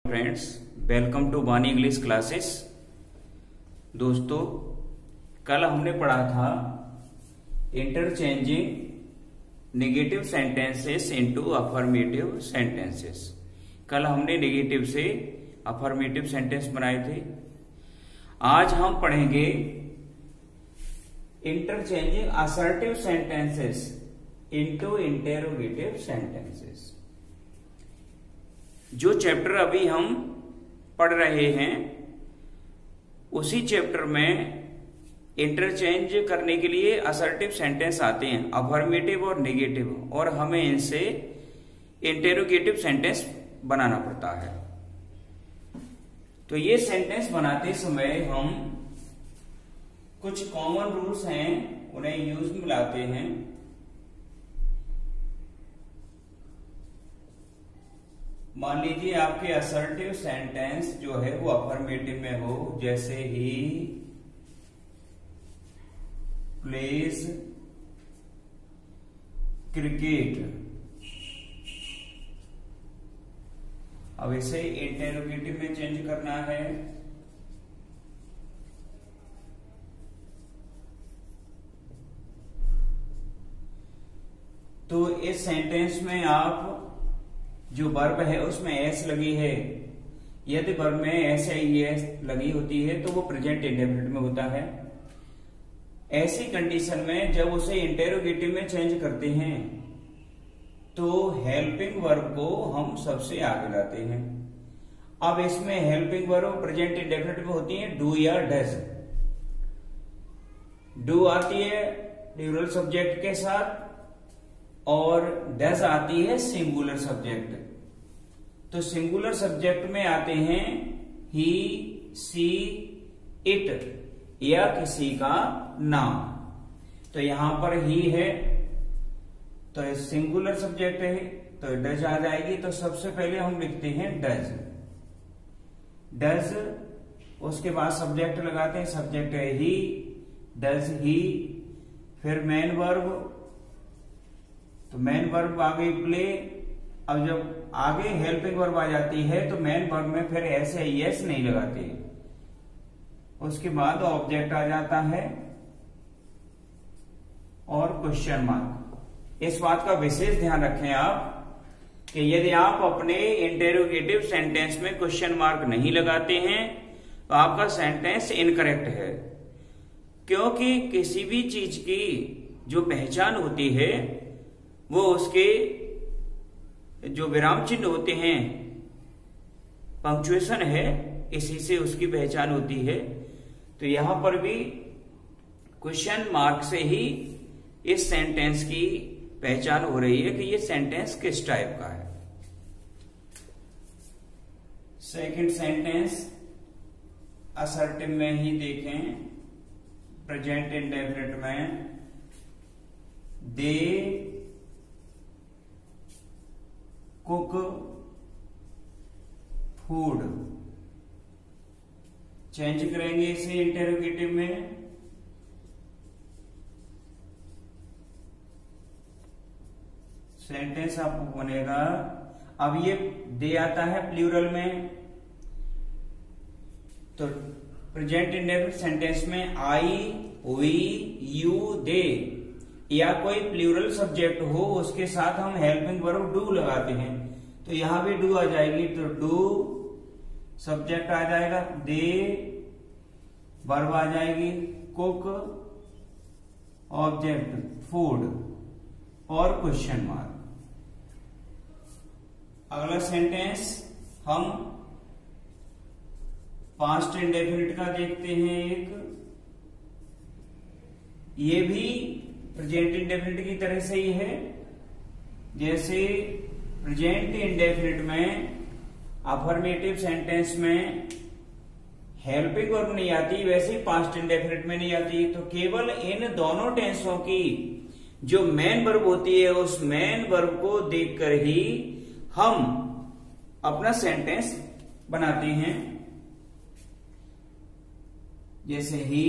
Friends, welcome to Bani English classes. दोस्तों, कल हमने पढ़ा था interchanging negative sentences into affirmative sentences. कल हमने नेगेटिव से अफर्मेटिव सेंटेंस बनाए थे। आज हम पढ़ेंगे interchanging assertive sentences into interrogative sentences. जो चैप्टर अभी हम पढ़ रहे हैं उसी चैप्टर में इंटरचेंज करने के लिए असर्टिव सेंटेंस आते हैं, अफर्मेटिव और नेगेटिव, और हमें इनसे इंटेरोगेटिव सेंटेंस बनाना पड़ता है। तो ये सेंटेंस बनाते समय हम कुछ कॉमन रूल्स हैं, उन्हें यूज में लाते हैं। मान लीजिए आपके असर्टिव सेंटेंस जो है वो अफर्मेटिव में हो, जैसे ही प्लेज क्रिकेट। अब इसे इंटेरोगेटिव में चेंज करना है। तो इस सेंटेंस में आप जो वर्ब है उसमें एस लगी है, यदि वर्ब में एस या एस लगी होती है तो वो प्रेजेंट इंडेफिनिट में होता है। ऐसी कंडीशन में जब उसे इंटेरोगेटिव में चेंज करते हैं तो हेल्पिंग वर्ब को हम सबसे आगे लाते हैं। अब इसमें हेल्पिंग वर्ब प्रेजेंट इंडेफिनिट में होती है डू या डज। डू आती है प्लूरल सब्जेक्ट के साथ और डज आती है सिंगुलर सब्जेक्ट। तो सिंगुलर सब्जेक्ट में आते हैं ही, सी, इट या किसी का नाम। तो यहां पर ही है तो सिंगुलर सब्जेक्ट है तो डज आ जाएगी। तो सबसे पहले हम लिखते हैं डज। डज, उसके बाद सब्जेक्ट लगाते हैं, सब्जेक्ट है ही, डज ही। फिर मेन वर्ब, तो मेन वर्ब आ गई प्ले। अब जब आगे हेल्पिंग वर्ब आ जाती है तो मेन वर्ब में फिर ऐसे यस नहीं लगाते। उसके बाद ऑब्जेक्ट आ जाता है और क्वेश्चन मार्क। इस बात का विशेष ध्यान रखें आप कि यदि आप अपने इंटेरोगेटिव सेंटेंस में क्वेश्चन मार्क नहीं लगाते हैं तो आपका सेंटेंस इनकरेक्ट है, क्योंकि किसी भी चीज की जो पहचान होती है वो उसके जो विराम चिन्ह होते हैं, पंक्चुएशन है, इसी से उसकी पहचान होती है। तो यहां पर भी क्वेश्चन मार्क से ही इस सेंटेंस की पहचान हो रही है कि ये सेंटेंस किस टाइप का है। सेकंड सेंटेंस असर्टिव में ही देखें, प्रेजेंट इंडेफिनिट में दे कुक फूड। चेंज करेंगे इसे इंटेरोगेटिव में। सेंटेंस आपको बनेगा, अब ये दे आता है प्लूरल में, तो प्रेजेंट इंडेफिनिट सेंटेंस में आई, वी, यू, दे या कोई प्लूरल सब्जेक्ट हो उसके साथ हम हेल्पिंग वर्ब डू लगाते हैं। तो यहां भी डू आ जाएगी, तो डू सब्जेक्ट आ जाएगा, दे वर्ब आ जाएगी, कुक ऑब्जेक्ट फूड और क्वेश्चन मार्क। अगला सेंटेंस हम पास्ट इंडेफिनिट का देखते हैं। एक ये भी प्रेजेंट इंडेफिनिट की तरह से ही है। जैसे प्रेजेंट इंडेफिनिट में अफर्मेटिव सेंटेंस में हेल्पिंग वर्ब नहीं आती, वैसे ही पास्ट इंडेफिनिट में नहीं आती। तो केवल इन दोनों टेंसों की जो मेन वर्ब होती है उस मेन वर्ब को देखकर ही हम अपना सेंटेंस बनाते हैं। जैसे ही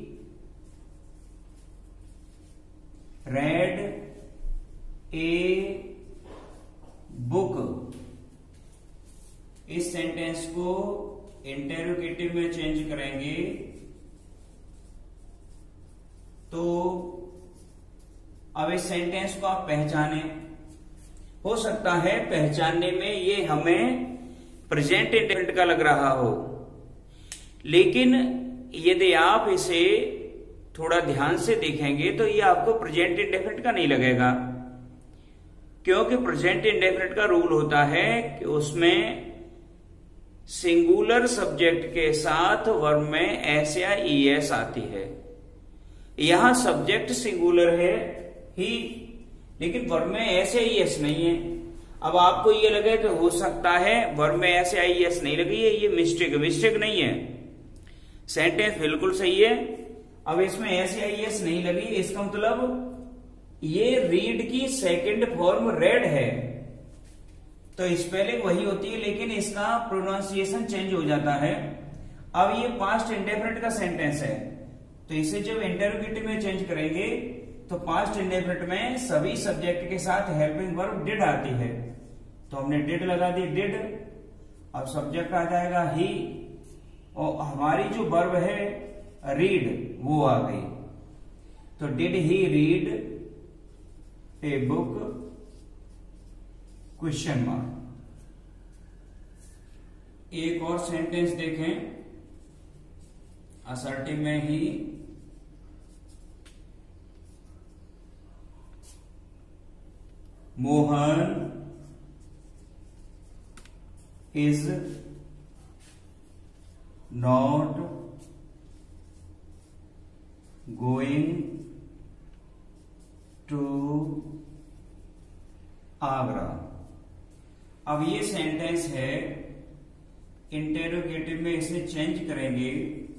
read a book। इस सेंटेंस को इंटेरोगेटिव में चेंज करेंगे तो अब इस सेंटेंस को आप पहचाने। हो सकता है पहचानने में ये हमें प्रेजेंट इंडेफिनिट का लग रहा हो, लेकिन यदि आप इसे थोड़ा ध्यान से देखेंगे तो ये आपको प्रेजेंट इंडेफिनिट का नहीं लगेगा, क्योंकि प्रेजेंट इंडेफिनिट का रूल होता है कि उसमें सिंगुलर सब्जेक्ट के साथ वर्ब में एस या ईएस आती है। यहां सब्जेक्ट सिंगुलर है ही, लेकिन वर्ब में एस या ईएस नहीं है। अब आपको ये लगे कि हो सकता है वर्ब में एस या ईएस नहीं लगी है, ये मिस्टेक नहीं है, सेंटेंस बिल्कुल सही है। अब इसमें एस या ईएस नहीं लगी, इसका मतलब ये रीड की सेकंड फॉर्म रेड है, तो स्पेलिंग वही होती है लेकिन इसका प्रोनाउंसिएशन चेंज हो जाता है। अब ये पास्ट इंडेफिनिट का सेंटेंस है, तो इसे जब इंटरोगेटिव में चेंज करेंगे तो पास्ट इंडेफिनिट में सभी सब्जेक्ट के साथ हेल्पिंग वर्ब डिड आती है, तो हमने डिड लगा दी, डिड। अब सब्जेक्ट आ जाएगा ही, और हमारी जो वर्ब है रीड वो आ गई, तो did he read a book question mark. एक और सेंटेंस देखें असर्टिव में ही, Mohan is not going to Agra. अब ये सेंटेंस है, इंटेरोगेटिव में इसे चेंज करेंगे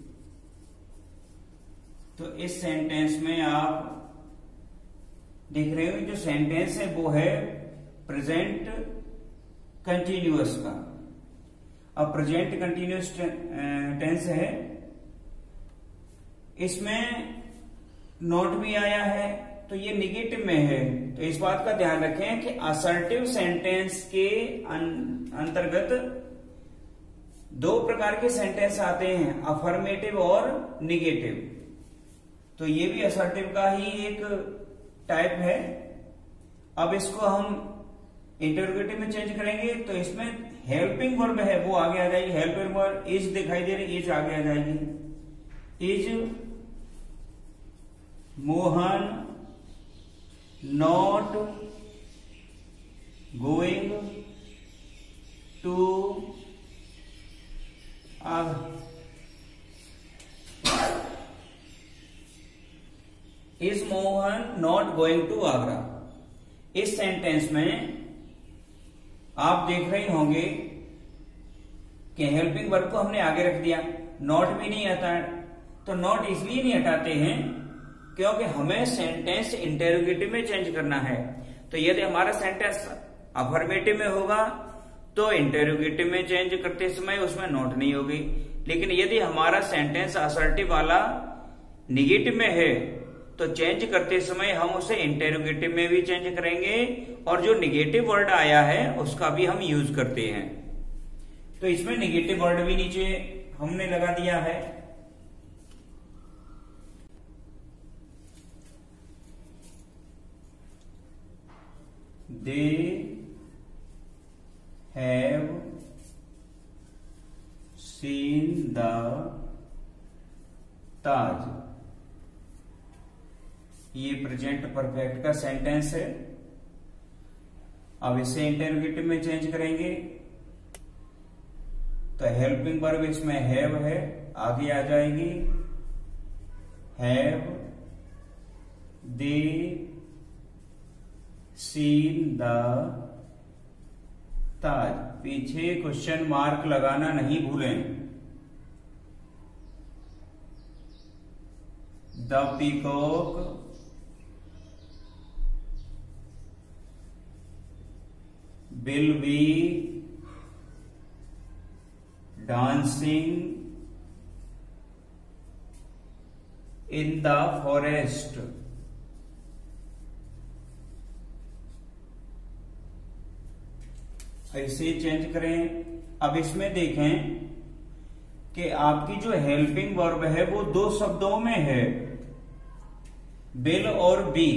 तो इस सेंटेंस में आप देख रहे हो जो सेंटेंस है वो है प्रेजेंट कंटिन्यूअस का। अब प्रेजेंट कंटिन्यूअस टेंस है, इसमें नॉट भी आया है तो ये निगेटिव में है, तो इस बात का ध्यान रखें कि असर्टिव सेंटेंस के अंतर्गत दो प्रकार के सेंटेंस आते हैं, अफर्मेटिव और निगेटिव, तो ये भी असर्टिव का ही एक टाइप है। अब इसको हम इंटरोगेटिव में चेंज करेंगे तो इसमें हेल्पिंग वर्ब है वो आगे आ जाएगी, हेल्पिंग वर्ब इज दिखाई दे रही, इज आगे आ जाएगी। Is Mohan not going to is Mohan not going to Agra. इस सेंटेंस में आप देख रहे होंगे कि हेल्पिंग वर्ब को हमने आगे रख दिया, नॉट भी नहीं आता है, तो नॉट इसलिए नहीं हटाते हैं क्योंकि हमें सेंटेंस इंटेरोगेटिव में चेंज करना है। तो यदि हमारा सेंटेंस अफर्मेटिव में होगा तो इंटेरोगेटिव में चेंज करते समय उसमें नॉट नहीं होगी, लेकिन यदि हमारा सेंटेंस असर्टिव वाला निगेटिव में है तो चेंज करते समय हम उसे इंटेरोगेटिव में भी चेंज करेंगे और जो निगेटिव वर्ड आया है उसका भी हम यूज करते हैं। तो इसमें निगेटिव वर्ड भी नीचे हमने लगा दिया है। They have seen the Taj। ये प्रेजेंट परफेक्ट का सेंटेंस है। अब इसे इंटरोगेटिव में चेंज करेंगे तो हेल्पिंग वर्ब इसमें हैव है, आगे आ जाएगी, have they seen the Taj. पीछे क्वेश्चन मार्क लगाना नहीं भूलें। The peacock will be dancing in the forest। ऐसे चेंज करें अब इसमें देखें कि आपकी जो हेल्पिंग वर्ब है वो दो शब्दों में है, विल और बी।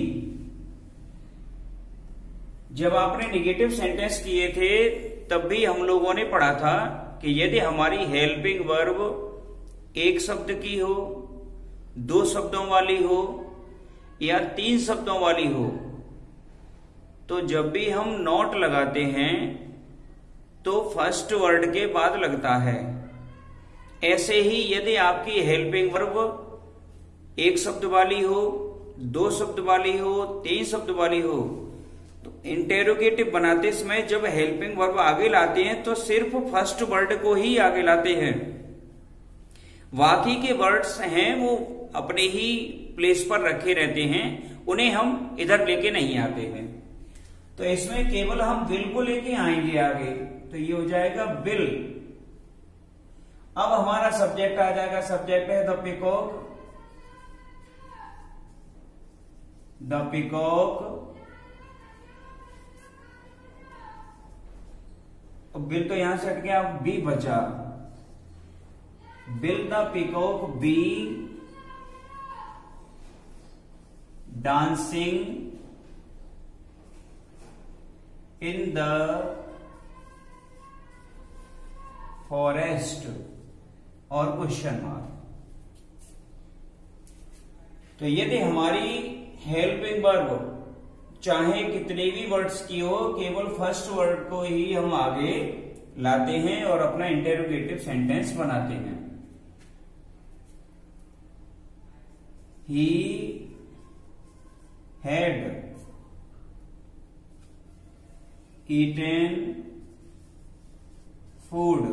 जब आपने निगेटिव सेंटेंस किए थे तब भी हम लोगों ने पढ़ा था कि यदि हमारी हेल्पिंग वर्ब एक शब्द की हो, दो शब्दों वाली हो या तीन शब्दों वाली हो, तो जब भी हम नॉट लगाते हैं तो फर्स्ट वर्ड के बाद लगता है। ऐसे ही यदि आपकी हेल्पिंग वर्ब एक शब्द वाली हो, दो शब्द वाली हो, तीन शब्द वाली हो, तो इंटेरोगेटिव बनाते समय जब हेल्पिंग वर्ब आगे लाते हैं तो सिर्फ फर्स्ट वर्ड को ही आगे लाते हैं। बाकी के वर्ड्स हैं वो अपने ही प्लेस पर रखे रहते हैं, उन्हें हम इधर लेके नहीं आते हैं। तो इसमें केवल हम विल को लेके आएंगे आगे, तो ये हो जाएगा विल। अब हमारा सब्जेक्ट आ जाएगा, सब्जेक्ट है the peacock. The peacock, will तो यहां से हट गया, बी बचा। Will the peacock be dancing in the forest और क्वेश्चन मार्क। तो यदि हमारी हेल्पिंग वर्ब चाहे कितने भी वर्ड्स की हो, केवल फर्स्ट वर्ड को ही हम आगे लाते हैं और अपना इंटेरोगेटिव सेंटेंस बनाते हैं। He had eaten food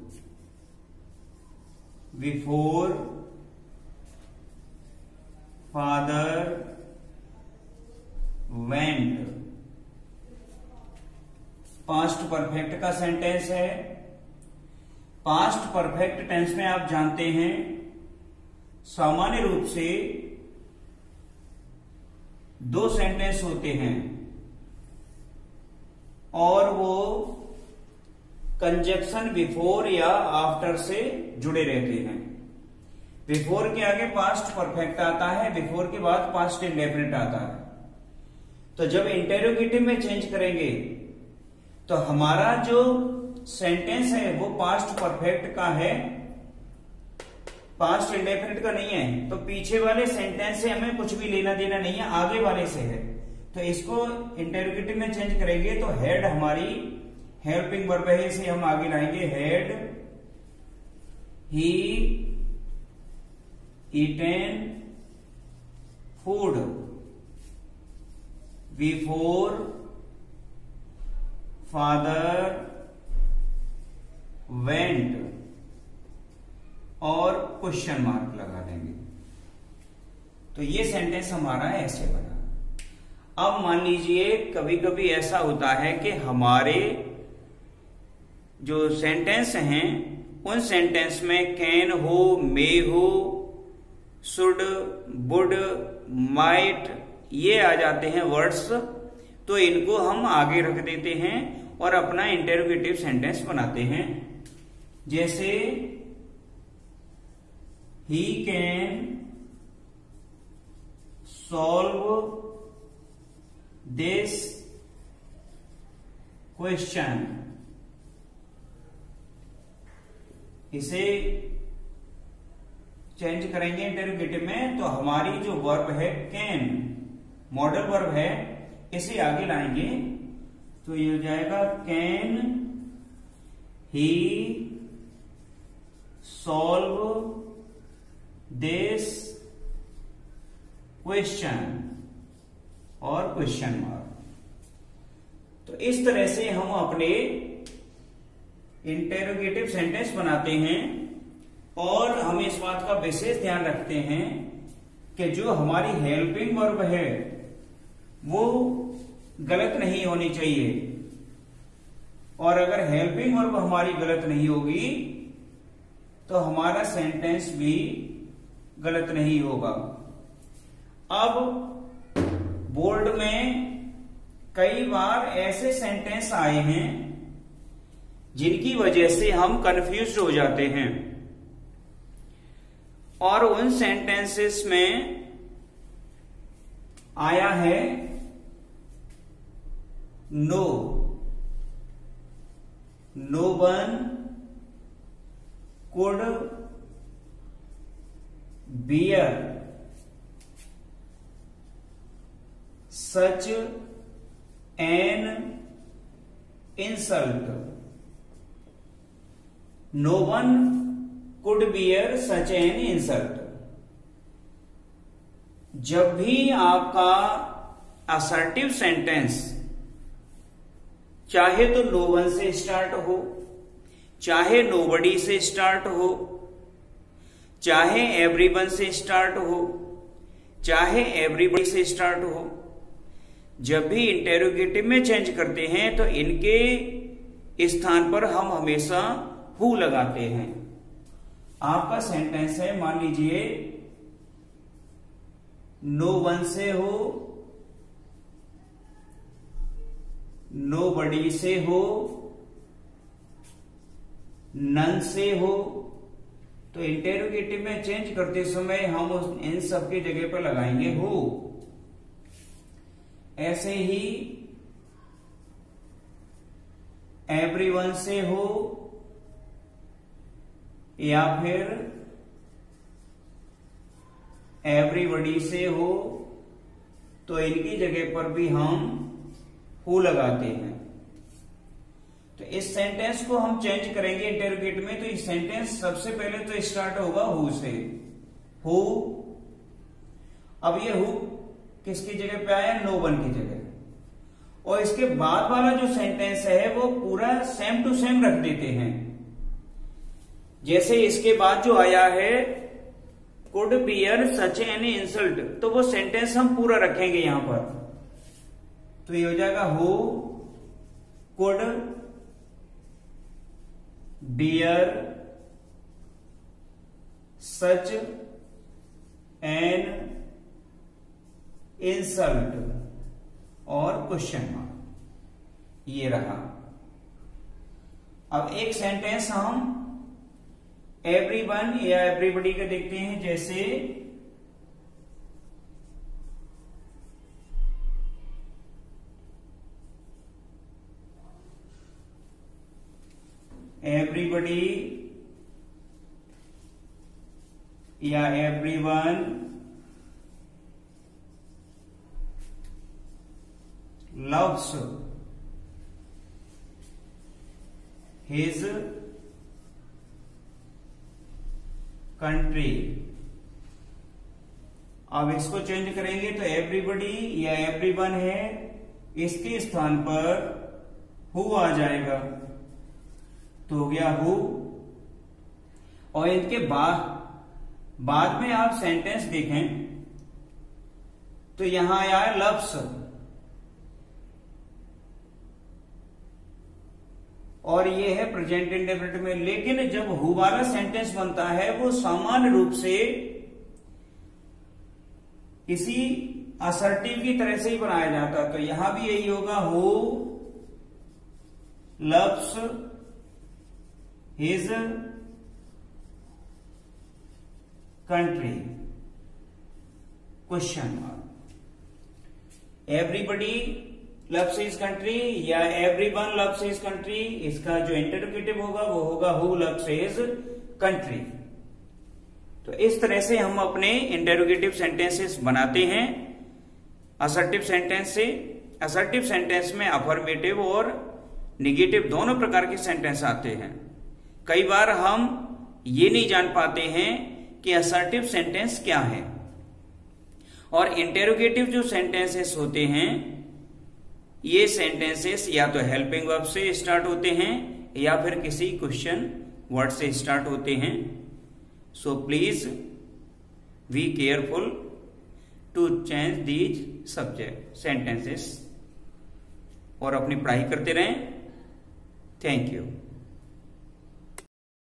before father went. Past perfect का सेंटेंस है। पास्ट परफेक्ट टेंस में आप जानते हैं सामान्य रूप से दो सेंटेंस होते हैं और वो कंजक्शन बिफोर या आफ्टर से जुड़े रहते हैं। बिफोर के आगे पास्ट परफेक्ट आता है, बिफोर के बाद पास्ट इंडेफिनिट आता है। तो जब इंटेरोगेटिव में चेंज करेंगे तो हमारा जो सेंटेंस है वो पास्ट परफेक्ट का है, पास्ट इंडेफिनिट का नहीं है। तो पीछे वाले सेंटेंस से हमें कुछ भी लेना देना नहीं है, आगे वाले से है। तो इसको इंटेरोगेटिव में चेंज करेंगे तो हैड हमारी हेल्पिंग वर्ब है, इसे हम आगे लाएंगे। Had he eaten food before father went और क्वेश्चन मार्क लगा देंगे। तो ये सेंटेंस हमारा ऐसे बना। अब मान लीजिए कभी कभी ऐसा होता है कि हमारे जो सेंटेंस हैं उन सेंटेंस में कैन हो, मे हो, शुड, वुड, माइट ये आ जाते हैं वर्ड्स। तो इनको हम आगे रख देते हैं और अपना इंटेरोगेटिव सेंटेंस बनाते हैं। जैसे he can solve this question. इसे चेंज करेंगे इंटेरोगेटिव में तो हमारी जो वर्ब है कैन, मॉडल वर्ब है, इसे आगे लाएंगे तो ये हो जाएगा can he solve this question और क्वेश्चन मार्क। तो इस तरह से हम अपने इंटेरोगेटिव सेंटेंस बनाते हैं और हम इस बात का विशेष ध्यान रखते हैं कि जो हमारी हेल्पिंग वर्ब है वो गलत नहीं होनी चाहिए। और अगर हेल्पिंग वर्ब हमारी गलत नहीं होगी तो हमारा सेंटेंस भी गलत नहीं होगा। अब बोर्ड में कई बार ऐसे सेंटेंस आए हैं जिनकी वजह से हम कंफ्यूज हो जाते हैं। और उन सेंटेंसेस में आया है no one could bear such an insult. No one could bear such an insult. जब भी आपका असर्टिव सेंटेंस चाहे तो नो वन से स्टार्ट हो, चाहे नोबडी से स्टार्ट हो, चाहे एवरीवन से स्टार्ट हो, चाहे एवरीबडी से स्टार्ट हो, जब भी इंटेरोगेटिव में चेंज करते हैं तो इनके स्थान पर हम हमेशा हु लगाते हैं। आपका सेंटेंस है, मान लीजिए नो वन से हो, नोबडी से हो, नन से हो, तो इंटेरोगेटिव में चेंज करते समय हम इन सब की जगह पर लगाएंगे हो। ऐसे ही एवरीवन से हो या फिर एवरीबडी से हो तो इनकी जगह पर भी हम हु लगाते हैं। तो इस सेंटेंस को हम चेंज करेंगे इंटेरोगेटिव में, तो इस सेंटेंस सबसे पहले तो स्टार्ट होगा हु से, हु। अब ये हु किसकी जगह पे आया? नो वन की जगह। और इसके बाद वाला जो सेंटेंस है वो पूरा सेम टू सेम रख देते हैं। जैसे इसके बाद जो आया है could bear such an insult, तो वो सेंटेंस हम पूरा रखेंगे यहां पर। तो ये हो जाएगा who could bear such an insult और क्वेश्चन मार्क, ये रहा। अब एक सेंटेंस हम एवरीवन या एवरीबडी का देखते हैं। जैसे एवरीबडी या एवरीवन loves his country। अब इसको चेंज करेंगे तो एवरीबडी या एवरीवन है, इसके स्थान पर हु आ जाएगा, तो हो गया हु। और इनके बाद में आप सेंटेंस देखें तो यहां आया है लव्स, और ये है प्रेजेंट इंडेफिनिट में। लेकिन जब हु वाला सेंटेंस बनता है वो सामान्य रूप से किसी असर्टिव की तरह से ही बनाया जाता है। तो यहां भी यही होगा, who loves his country question mark. Everybody loves his country या एवरीवन लव्स हिज कंट्री, इसका जो इंटररोगेटिव होगा वो होगा हु लव्स हिज कंट्री। तो इस तरह से हम अपने इंटरोगेटिव सेंटेंसेस बनाते हैं असर्टिव सेंटेंस से। असर्टिव सेंटेंस में अफर्मेटिव और निगेटिव दोनों प्रकार के सेंटेंस आते हैं। कई बार हम ये नहीं जान पाते हैं कि असर्टिव सेंटेंस क्या है। और इंटरोगेटिव जो सेंटेंसेस होते हैं ये सेंटेंसेस या तो हेल्पिंग वर्ब से स्टार्ट होते हैं या फिर किसी क्वेश्चन वर्ड से स्टार्ट होते हैं। So please be careful to change these subject sentences और अपनी पढ़ाई करते रहें। Thank you.